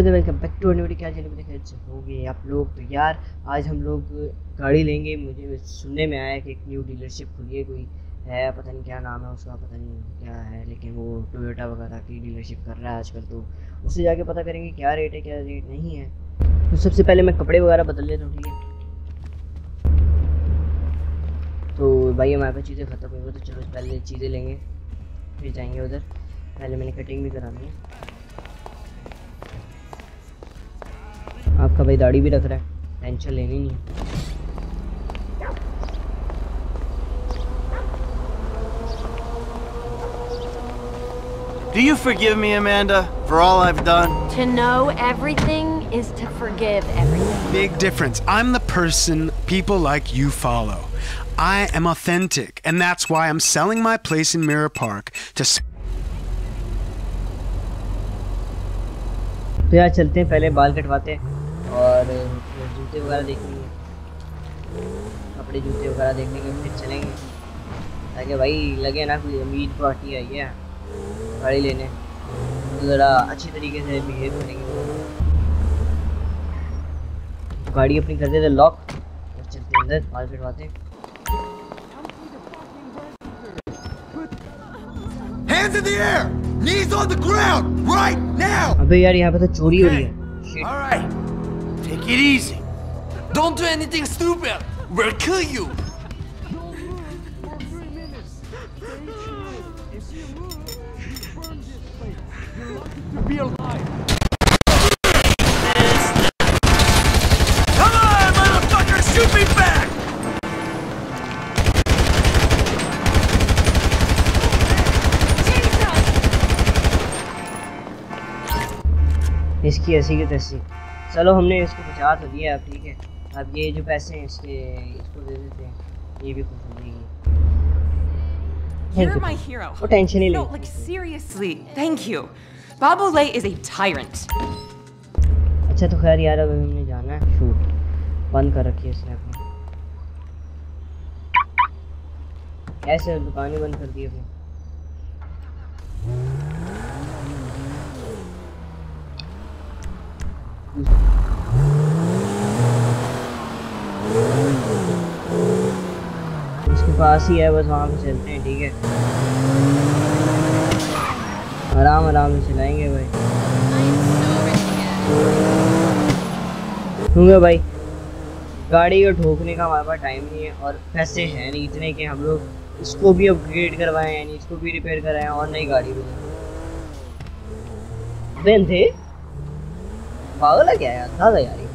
Welcome back to new video. क्या चलिए हो गए आप लोग। तो यार आज हम लोग गाड़ी लेंगे। मुझे सुनने में आया कि एक न्यू डीलरशिप खुली है, कोई है, पता नहीं क्या नाम है उसका, पता नहीं क्या है, लेकिन वो टोयोटा वगैरह की डीलरशिप कर रहा है आजकल। तो उससे जाके पता करेंगे क्या रेट है क्या रेट नहीं है। तो सबसे पहले मैं कपड़े वगैरह बदल लेता हूँ, ठीक है। तो भाई हमारे पास चीज़ें ख़त्म हो गई, तो चलो पहले चीज़ें लेंगे फिर जाएंगे उधर। पहले मैंने कटिंग भी करानी है। आपका भाई दाढ़ी भी रख रहा है, टेंशन लेनी नहीं है। Do you forgive me, Amanda, for all I've done? To know everything is to forgive everything. Big difference. I'm the person people like you follow. I am authentic, and that's why I'm selling my place in Mirror Park to... तो यार चलते हैं, पहले बाल कटवाते हैं और जूते वगैरह देखेंगे, कपड़े जूते वगैरह देख लेंगे, फिर चलेंगे, ताकि भाई लगे ना कोई अमीर पार्टी आई है गाड़ी लेने, तो ज़रा अच्छी तरीके से बिहेव करेंगे। तो गाड़ी अपनी कर देते लॉक और चलते हैं अंदर, बाल कटवाते हैं। Hands in the air! Knees on the ground! Right now! अबे यार यहाँ पे तो चोरी हो रही है। All right. Take it easy. Don't do anything stupid. We'll kill you. Be alive. Come on, motherfucker! Shoot me back! इसकी ऐसी की तैसी। चलो हमने इसको 50 तो दिया, अब ठीक है। अब ये जो पैसे हैं इसके इसको दे देते हैं, ये भी खुश हो जाएगी। You're my hero. वो टेंशन ही No, नहीं। like seriously, thank you. Babole is a tyrant. अच्छा तो खैर यार, अब हमने जाना है शूट, बंद कर रखी है इसने अपनी, ऐसे दुकान ही बंद कर दी अपनी। उसके पास ही है, बस वहाँ पे चलते हैं, ठीक है। आराम आराम से चलाएंगे भाई, क्योंकि भाई गाड़ी को ठोकने का हमारे पास टाइम नहीं है और पैसे हैं नहीं इतने कि हम लोग इसको भी अपग्रेड करवाएं, यानी इसको भी रिपेयर कराएं और नई गाड़ी भी दें थे। पागल है क्या यार, था यार ये।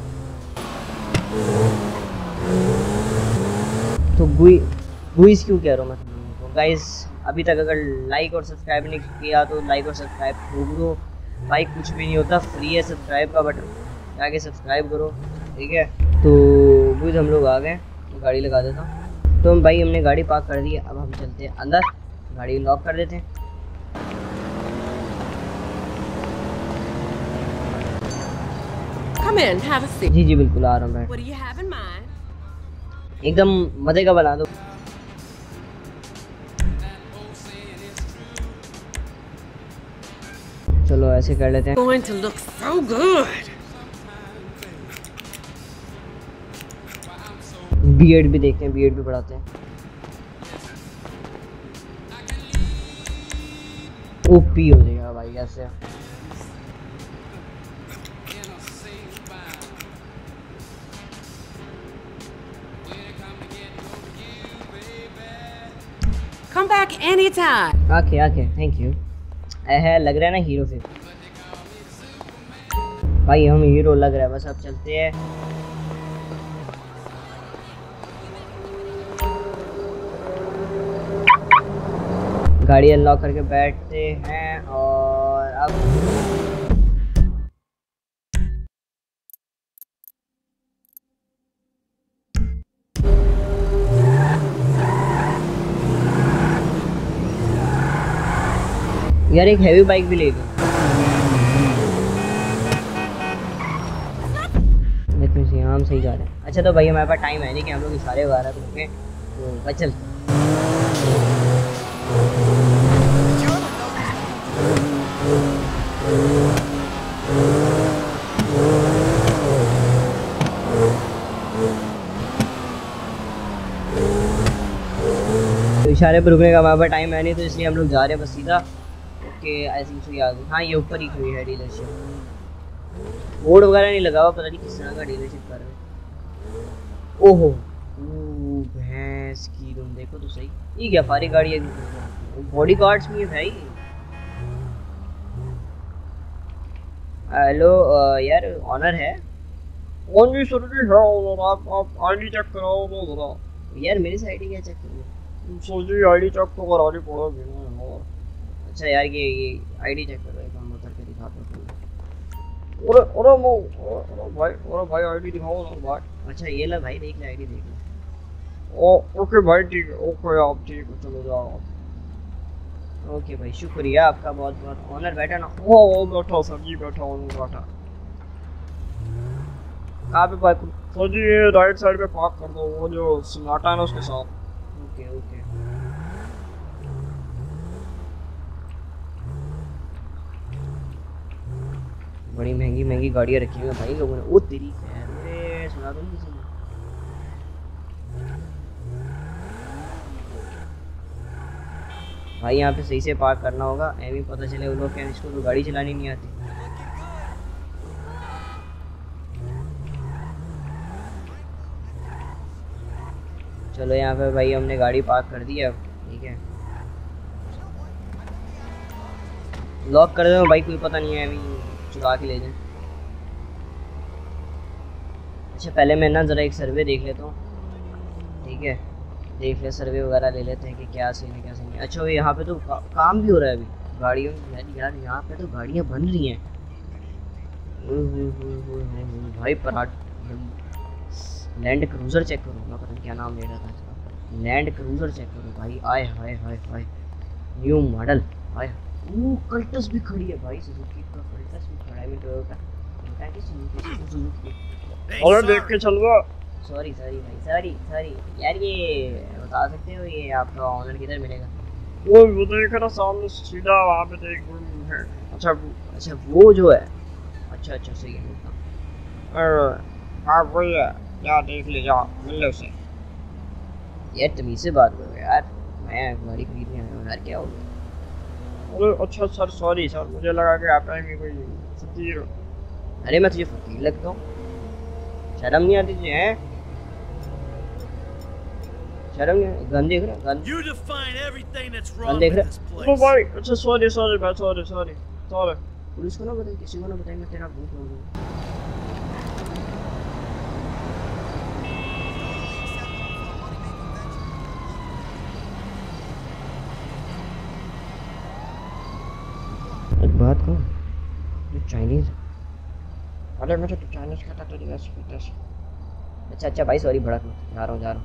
तो गुइस क्यों कह रहा हूँ मैं तुम गाइस। अभी तक अगर लाइक और सब्सक्राइब नहीं किया तो लाइक और सब्सक्राइब ठोक दो भाई, कुछ भी नहीं होता, फ्री है सब्सक्राइब का बटन, जाके सब्सक्राइब करो, ठीक है। तो गुइस हम लोग आ गए, गाड़ी लगा देता हूँ। तो भाई हमने गाड़ी पार्क कर दी है, अब हम चलते हैं अंदर, गाड़ी लॉक कर देते हैं। Come in, have a seat. जी जी बिल्कुल आ रहा हूँ मैं, What do you have in mind? एकदम मजे का बना दो। चलो ऐसे कर लेते हैं। Going to look so good. Beard भी देखते हैं, बियर्ड भी बढ़ाते हैं। ओपी हो जाएगा भाई ऐसे। Come back anytime. Okay okay thank you. है लग रहा है ना हीरो, फिर भाई हम हीरो लग रहा है। बस अब चलते हैं, गाड़ी अनलॉक करके बैठते हैं और अब यार एक हैवी बाइक भी ले लो। हम सही जा रहे हैं। अच्छा तो भाई हमारे पास टाइम है नहीं कि हम लोग इशारे वगैरह करेंगे, तो बचल इशारे पर रुकने का हमारे पास टाइम है नहीं, तो इसलिए हम लोग जा रहे हैं बस सीधा। ओके आई थिंक सो याद, हाँ ये ऊपर ही खड़ी है डीलरशिप। बोर्ड वगैरह नहीं लगा हुआ, पता नहीं किस तरह का डीलरशिप कर रहे हैं। ओहो भैंस की, तुम देखो तो सही, ये क्या फारी गाड़ी है, बॉडी गार्ड्स में है भाई। हेलो यार ऑनर है? कौन सी सर्विस है और आप आईडी चेक कराओ तो जरा। यार मेरी साइड ही क्या चेक करूँ? सोची आईडी चेक तो करानी पड़ेगी ना यार। अच्छा यार ये आईडी चेक करो, एक हम उतर के दिखाता हूँ। अरे भाई आईडी दिखाओ ना भाई। अच्छा ये ला भाई, देख ले आईडी, देख ले। ओके भाई ठीक है, ओके आप ठीक है, चलो जाओ। ओके भाई शुक्रिया आपका बहुत बहुत। ऑनर बैठा ना? ओ बैठा सर जी, बैठा हूँ बैठा। कहाँ पे पार्क? सर जी ये राइट साइड पे पार्क कर दो, वो जो सन्नाटा है ना उसके साथ। Okay okay. बड़ी महंगी महंगी गाड़ियाँ रखी हुई हैं भाई लोगों ने। ओ तेरी खैर, अरे सुना दो किसी ने। भाई यहाँ पे सही से पार्क करना होगा, ऐसे पता चले उन लोग क्या इसको तो गाड़ी चलानी नहीं आती। चलो यहाँ पे भाई हमने गाड़ी पार्क कर दी अब, ठीक है। लॉक कर दो भाई, कोई पता नहीं है अभी चुरा के ले जाए। अच्छा पहले मैं ना ज़रा एक सर्वे देख लेता हूँ, ठीक है। देख ले सर्वे वगैरह ले लेते हैं कि क्या सीन है क्या सीन है। अच्छा यहाँ पे तो काम भी हो रहा है अभी गाड़ियों में। यार यहाँ पे तो गाड़ियाँ बन रही हैं भाई। पराठ लैंड क्रूज़र चेक करो, मैं पता नहीं क्या नाम ले रहा था इसका। लैंड क्रूज़र चेक करो भाई, आए hi hi hi, new model आए। कल्टस भी खड़ी है भाई, सुजुकी का कल्टस भी खड़ा है। मैं टोयोटा की सुजुकी। अरे देख के चल रहा। सॉरी सॉरी भाई, सॉरी सॉरी यार। ये बता सकते हो ये आपका ऑनर किधर मिलेगा? वो देख रहा सामने सीधा, वहाँ पे देख है। अच्छा वो जो है, अच्छा अच्छा सही है। हाँ वही है, जा देख ले, जा मिल ले उसे। यार तमीज़ से बात करो यार, मैं गाड़ी खरीदने आया हूँ यार, क्या हो गया? अरे अच्छा सर, सॉरी सर, मुझे लगा कि आप आएंगे कोई फकीर। अरे मैं तुझे फकीर लगता हूँ? शर्म नहीं आती तुझे? हैं शर्म नहीं? गन देख रहा, गन देख रहा। ओ भाई अच्छा सॉरी सॉरी भाई, सॉरी सॉरी सॉरी। पुलिस को ना बताइए, किसी को ना बताइए, मैं तेरा भूत हूँ। एक बात कहूँ, जो चाइनीज़, अरे मुझे तो चाइनीज खाता तो नहीं वैसे। अच्छा भाई सॉरी, भड़क मत, जा रहा हूँ।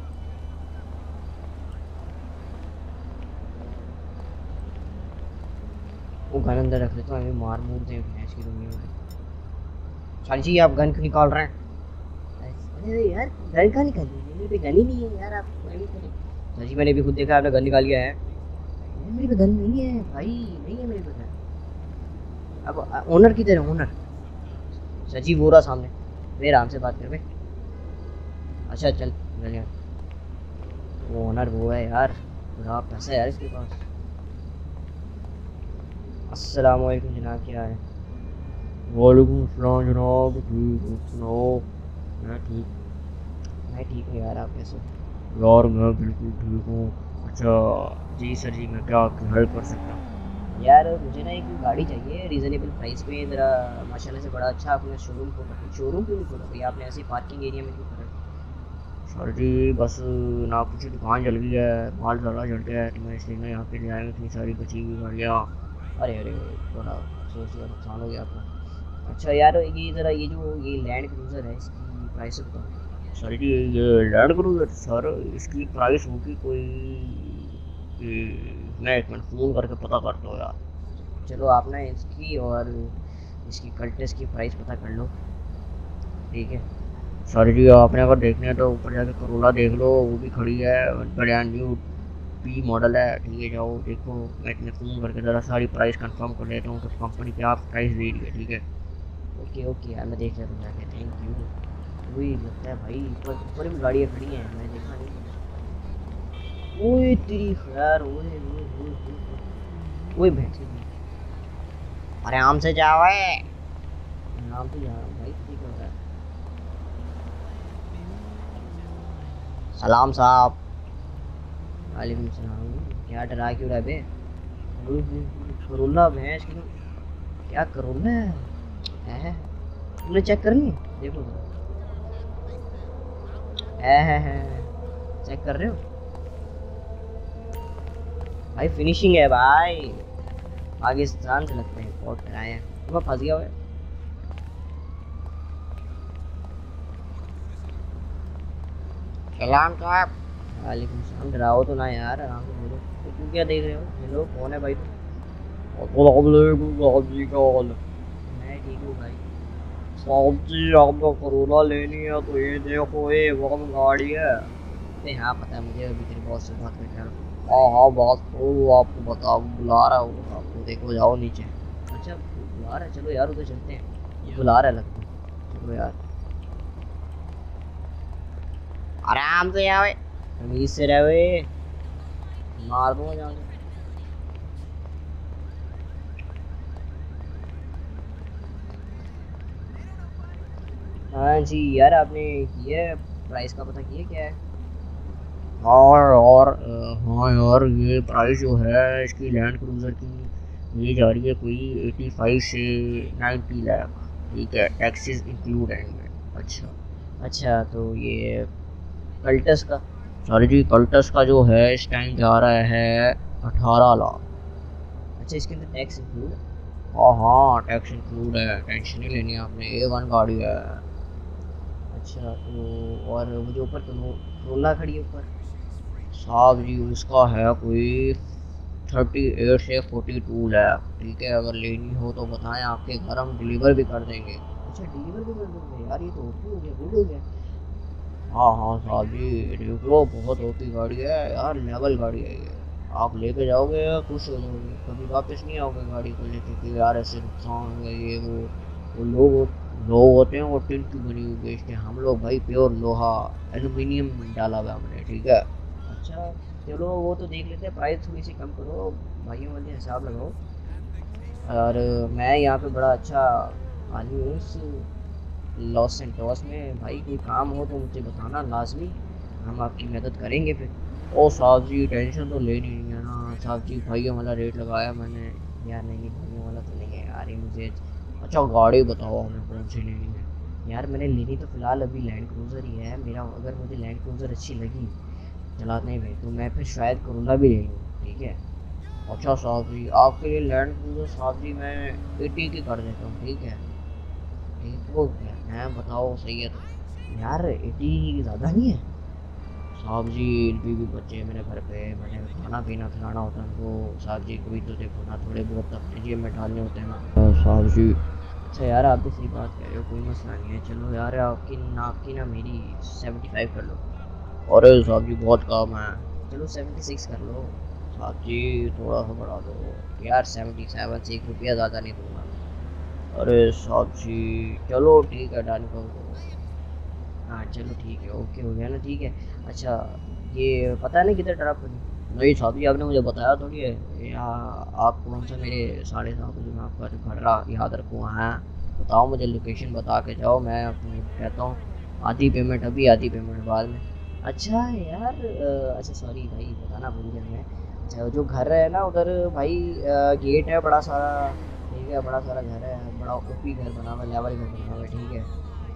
वो गन अंदर रख देता हूँ, मार मूर दे भैंस की दुनिया में। साली जी आप गन क्यों निकाल रहे हैं? अरे यार गन कहाँ निकाली? मेरे पे गन ही नहीं है यार, आप साली जी मैंने भी खुद देखा आपने गन निकाल लिया है। मेरे पे गन नहीं है भाई, नहीं है मेरे पे गन। अब ओनर किधर है? ओनर सची वो रहा सामने, वे आराम से बात कर बे। अच्छा चल यार, वो ओनर वो है यार, बड़ा पैसा है यार इसके पास। अस्सलाम वालेकुम जनाब, क्या है? वालेकुम अस्सलाम जनाब, ठीक सुनाओ। मैं ठीक हूँ यार, आप कैसे? यार मैं बिल्कुल ठीक हूँ। अच्छा जी सर जी, मैं क्या आपकी हेल्प कर सकता हूँ? यार मुझे ना एक गाड़ी चाहिए रीज़नेबल प्राइस पे। ज़रा माशाल्लाह से बड़ा अच्छा आपने शोरूम खोला। शोरूम क्यों नहीं खोला भाई आपने? ऐसे पार्किंग एरिया में क्यों खोला? सर जी बस ना कुछ दुकान जल गई है, माल ज़्यादा जल गया है, तो मैं इसलिए ना यहाँ पे ले आया हूँ इतनी सारी बची हुई गाड़ियाँ। अरे बड़ा अफसोस हुआ, नुकसान हो गया आपका। अच्छा यार ये ज़रा ये जो ये लैंड क्रूज़र है इसकी प्राइस बताओ। सर जी ये लैंड क्रूज़र सर, इसकी प्राइस होगी कोई, मैं एक मिनट फ़ोन करके पता करता हूँ यार। चलो आप ना इसकी और इसकी कल्टस की प्राइस पता कर लो, ठीक है? सर जी आपने अगर देखना है तो ऊपर जाके करोला देख लो, वो भी खड़ी है, ब्रांड न्यू पी मॉडल है, ठीक है? जाओ देखो, मैं इतने फ़ोन करके ज़रा सारी प्राइस कंफर्म कर लेता हूँ तो कंपनी क्या प्राइस दे रही है, ठीक है? ओके यार मैं देख लेता हूँ जाके, थैंक यू। वही लगता है भाई ऊपर भी गाड़ियाँ खड़ी हैं, मैं देखा नहीं। ओए तेरी खैर, ओए भैंसी, आराम से जाओ, आराम से जा भाई, ठीक हो रहा है। सलाम साहब। वालेकुम सलाम। क्या डरा क्यों रहा बे? करोला भैंस की, क्या करोला है? तुमने चेक करनी है? देखो है चेक कर रहे हो भाई? फिनिशिंग है भाई, पाकिस्तान से लगता है इंपोर्ट कराए हैं। तो मैं फंस गया हुआ है। सलाम साहब। वालेकुम सलाम। डराओ तो ना यार, आराम से बोलो। तो तुम क्या देख रहे हो? हेलो, कौन है भाई तुम? मैं ठीक हूँ भाई। साहब जी आपको करोला लेनी है तो ये देखो, ये बहुत गाड़ी है। अरे हाँ पता है मुझे, अभी तेरे बॉस से बात करके आ रहा हूँ। हाँ बॉस वो आपको बताओ, बुला रहा हूँ आपको, देखो जाओ नीचे। अच्छा बुला रहा है, चलो यार उधर चलते हैं। ये बुला रहा है लगता है, चलो यार। आराम से आओ। तमीज से रहे, मार दूंगा जान से। हाँ जी यार, आपने किया है प्राइस का पता किया क्या है? हाँ यार, ये प्राइस जो है इसकी लैंड क्रूज़र की, ये जा रही है कोई 85 से 90 लाख। ठीक है, टैक्सेस इंक्लूड है इनमें। अच्छा तो ये कल्टस का? सर जी, कल्टस का जो है इस टाइम जा रहा है 18 लाख। अच्छा इसके अंदर टैक्स इंक्लूड है? हाँ टैक्स इंक्लूड है, टेंशन नहीं लेनी आपने, A1 गाड़ी है। अच्छा तो और वो जो ऊपर करोला खड़ी है ऊपर? साहब जी उसका है कोई 38 से 42 लाख। ठीक है, अगर लेनी हो तो बताएं, आपके घर हम डिलीवर भी कर देंगे। अच्छा डिलीवर भी कर दोगे यार? ये तो ओपी हो गया, गुड हो गया। हाँ साहब जी, देख लो बहुत ओपी गाड़ी है यार, लेवल गाड़ी है ये। आप लेके जाओगे खुश हो जाओगे, कभी वापस नहीं आओगे गाड़ी को लेके कि यार ऐसे नुकसान हो गया ये वो लोग होते हैं वो टिन की बनी हुई बेचते हैं, हम लोग भाई प्योर लोहा एल्यूमिनियम डाला हुआ हमने। ठीक है, अच्छा चलो वो तो देख लेते हैं, प्राइस थोड़ी सी कम करो, भाइयों वाले हिसाब लगाओ। और मैं यहाँ पे बड़ा अच्छा आदमी हूँ इस लॉस सेंटोस में, भाई कोई काम हो तो मुझे बताना लाजमी, हम आपकी मदद करेंगे फिर। ओ साहब जी टेंशन तो लेनी नहीं है ना साहब जी, भाइयों वाला रेट लगाया मैंने। यार नहीं भाइयों वाला तो नहीं है यार, ये मुझे। अच्छा गाड़ी बताओ हमें कौन सी लेनी है? यार मैंने लेनी तो फ़िलहाल अभी लैंड क्रूज़र ही है मेरा, अगर मुझे लैंड क्रूज़र अच्छी लगी चलाने में तो मैं फिर शायद करोला भी ले लूँ। ठीक है। अच्छा साहब जी, आपके लिए लैंड क्रूज़र साहब जी मैं 80 की कर देता हूँ। ठीक है, ठीक वो क्या है बताओ, सही है तो? यार 80 ज़्यादा नहीं है? साहब जी बीवी बच्चे हैं मेरे घर पे, मैंने खाना पीना खिलाना होता है उनको साहब जी, कोई तो देखो ना, थोड़े बहुत अपने जेब में डालने होते हैं ना साहब जी। अच्छा यार आप भी सही बात कह रहे हो, कोई मसला नहीं है। चलो यार आपकी ना मेरी 75 कर लो। अरे साहब जी बहुत काम है। चलो 76 कर लो। साहब जी थोड़ा सा बढ़ा दो। यार 77 से 1 रुपया ज़्यादा नहीं दूंगा। अरे साहब जी चलो ठीक है, डन कर दो। हाँ चलो ठीक है, ओके हो गया ना, ठीक है। अच्छा ये पता नहीं किधर ड्रॉप करी? नहीं साहब जी आपने मुझे बताया थोड़ी है, यहाँ आप कौन सा मेरे 7:30 बजे मैं आपका घर याद रखूँ वहाँ, बताओ मुझे लोकेशन बता के जाओ, मैं अपने कहता हूँ आधी पेमेंट अभी आधी पेमेंट बाद में। अच्छा यार अच्छा सॉरी भाई बताना भूल गया मैं। अच्छा जो घर है ना उधर भाई, गेट है बड़ा सारा। ठीक है, बड़ा सारा घर है, बड़ा ओपी घर बना हुआ, लेवल घर बना हुआ है। ठीक है,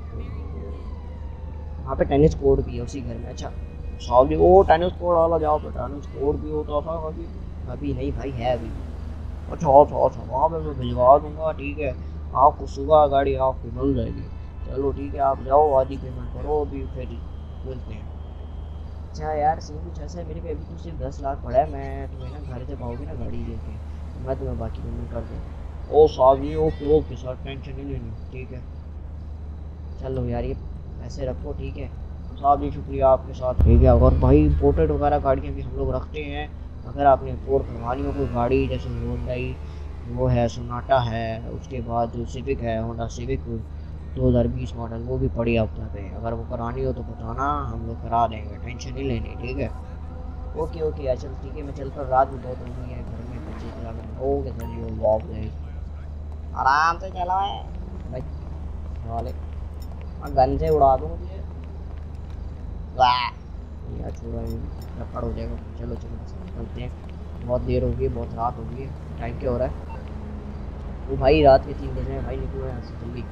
वहाँ पे टेनिस कोर्ट भी है उसी घर में। अच्छा साहब जी वो टेनिस कोर्ट वाला जहाँ पे टेनिस कोर्ट भी होता था कभी? अभी नहीं भाई, है अभी। अच्छा अच्छा अच्छा, वहाँ पे मैं भिजवा दूँगा। ठीक है, आपको सुबह गाड़ी आपकी मिल जाएगी। चलो ठीक है, आप जाओ आधी पेमेंट करो, अभी फिर मिलते हैं। अच्छा यार सीन कुछ ऐसा है मेरे पे, अभी तो सिर्फ 10 लाख पड़ा है, मैं तुम्हें ना घर जब आओगे ना गाड़ी लेके तो मैं तुम्हें बाकी पेमेंट कर दूँ। ओ साहब जी ओके ओके सर, टेंशन नहीं लेनी। ठीक है चलो यार ये ऐसे रखो। ठीक है साहब जी, शुक्रिया आपके साथ। ठीक है, और भाई इंपोर्टेड वगैरह गाड़ियाँ भी हम लोग रखते हैं, अगर आपने इंपोर्ट करवानी हो कोई गाड़ी, जैसे होंडाई वो है, सोनाटा है, उसके बाद जो सिविक है, होंडा सिविक 2020 मॉडल, वो भी पड़ी हफ्ता पे, अगर वो करानी हो तो बताना, हम लोग करा देंगे, टेंशन नहीं लेनी। ठीक है ओके ओके यार चल ठीक है, मैं चलता हूँ, रात भी बहुत हो गई है, घर में बच्चे चला गए। ओके सर जी बाप रे, आराम से चला है भाई वाले, गन से उड़ा दूँ मुझे, वाह यार छोड़ो लपड़ हो जाएगा। चलो चलो चलते हैं, बहुत देर हो गई है, बहुत रात हो गई है। टाइम क्या हो रहा है? वो भाई रात के 3 बज रहे हैं भाई, निकलो यहाँ से जल्दी।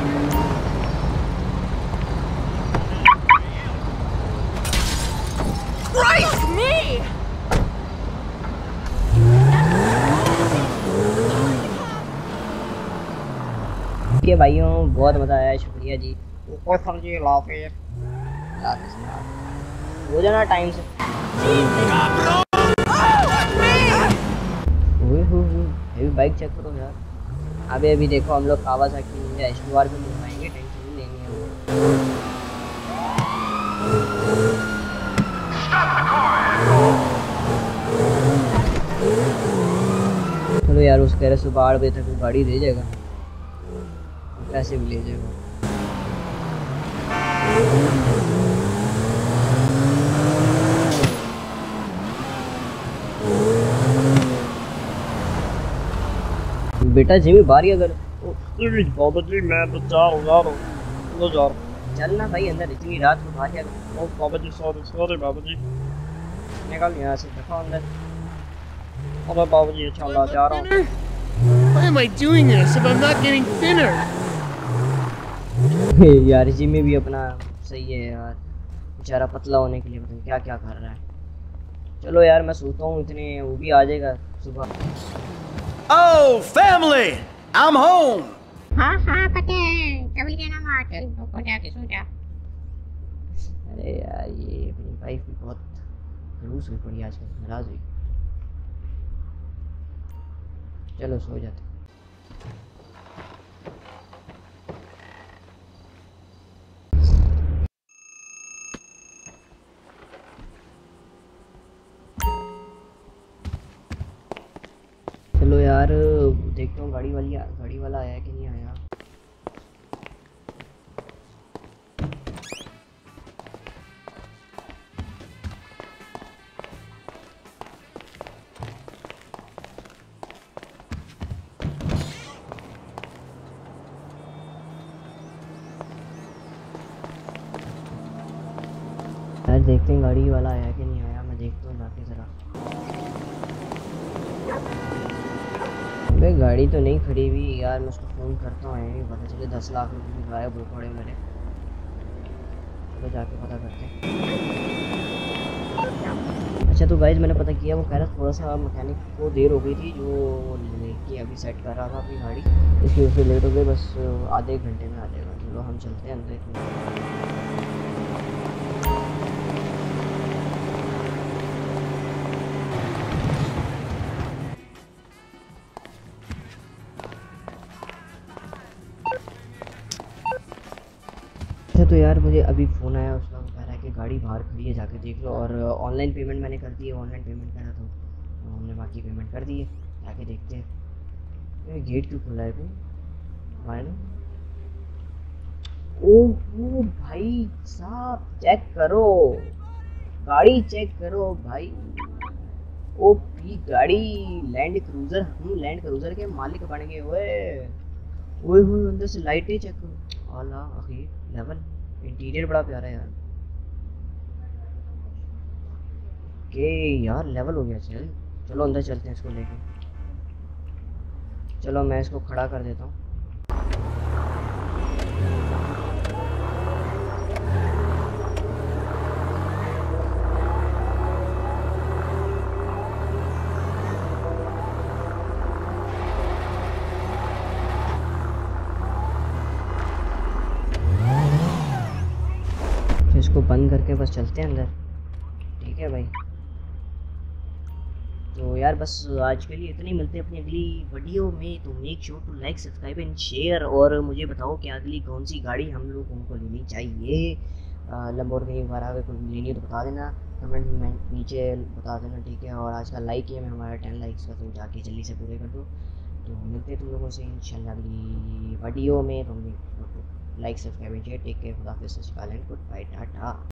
Christ me! ठीक है भाइयों, बहुत मज़ा आया, शुक्रिया जी। ऊपर सर जी लाफिज। हो जाना टाइम से। अभी बाइक चेक करो यार। अभी अभी देखो हम लोग कावासाकी निंजा एशवार पे घुमाएंगे, टेंशन नहीं लेनी है। चलो यार, उस कह रहे सुबह 8 बजे तक वो गाड़ी दे जाएगा, पैसे भी ले जाएगा। बेटा जिमी बारी अगर बाबा जी मैं तो जा रहा हूँ। चल ना भाई अंदर, इतनी रात को बारी अगर। ओ बाबा जी सॉरी बाबा जी। निकल यहाँ से, देखो अंदर। अबे बाबा जी अच्छा अल्लाह जा रहा हूँ। Why am I doing this if I'm not getting thinner? यार जिमी भी अपना सही है यार, बेचारा पतला होने के लिए पता नहीं क्या क्या कर रहा है। चलो यार मैं सोता हूँ, इतने वो भी आ जाएगा सुबह। Oh, family! I'm home! हाँ हाँ पता है, कभी क्या नाम चल ऊपर जाके सो जा। अरे यार ये अपनी वाइफ भी बहुत खड़ूस हुई पड़ी आजकल, नाराज हुई। चलो सो जाते। चलो यार देखता हूँ गाड़ी वाला आया कि नहीं आया। यार देखते हैं गाड़ी वाला आया कि नहीं आया, मैं देखता हूँ जाके ज़रा। अबे गाड़ी तो नहीं खड़ी हुई यार, मैं उसको फ़ोन करता हूँ, नहीं पता चले 10 लाख रुपये गायब हो पड़े मेरे। चलो जाके पता करते हैं। अच्छा तो गाइस मैंने पता किया, वो कह रहा थोड़ा सा मैकेनिक को देर हो गई थी, जो लेके अभी सेट कर रहा था अपनी गाड़ी, इसकी वजह से लेट हो गई, बस आधे एक घंटे में आ जाएगा। चलो हम चलते हैं अंदर। अच्छा तो यार मुझे अभी फ़ोन आया, उसका कह रहा है कि गाड़ी बाहर खड़ी है, जाके देख लो। और ऑनलाइन पेमेंट मैंने कर दी है, ऑनलाइन पेमेंट करा तो हमने बाकी पेमेंट कर दी है, जाके देखते हैं। ये गेट क्यों खुला है भाई? मायने ओह भाई साहब चेक करो, गाड़ी चेक करो भाई। ओपी गाड़ी, लैंड क्रूज़र, हम लैंड क्रूज़र के मालिक बन गए। ओए ओए अंदर से लाइटें चेक करो, आला आखिर लेवल, इंटीरियर बड़ा प्यारा है यार। के यार लेवल हो गया। चलो अंदर चलते हैं इसको लेके। चलो मैं इसको खड़ा कर देता हूँ। इसको बंद करके बस चलते हैं अंदर, ठीक है भाई। तो यार बस आज के लिए इतनी, मिलते हैं अपनी अगली वीडियो में। तो make sure to like subscribe and share, और मुझे बताओ कि अगली कौन सी गाड़ी हम लोगों को लेनी चाहिए। लंबोर्गिनी वगैरह अगर कोई लेनी है तो बता देना, कमेंट में नीचे बता देना, ठीक है। और आज का लाइक है हमारा 10 लाइक्स का, तो जाके जल्दी से पूरे कर दो। तो मिलते हैं तुम लोगों से इंशाल्लाह अगली वीडियो में। तो like subscribe and share, take care, खुदा हाफिज़, सत श्री अकाल एंड गुड बाय, टाटा।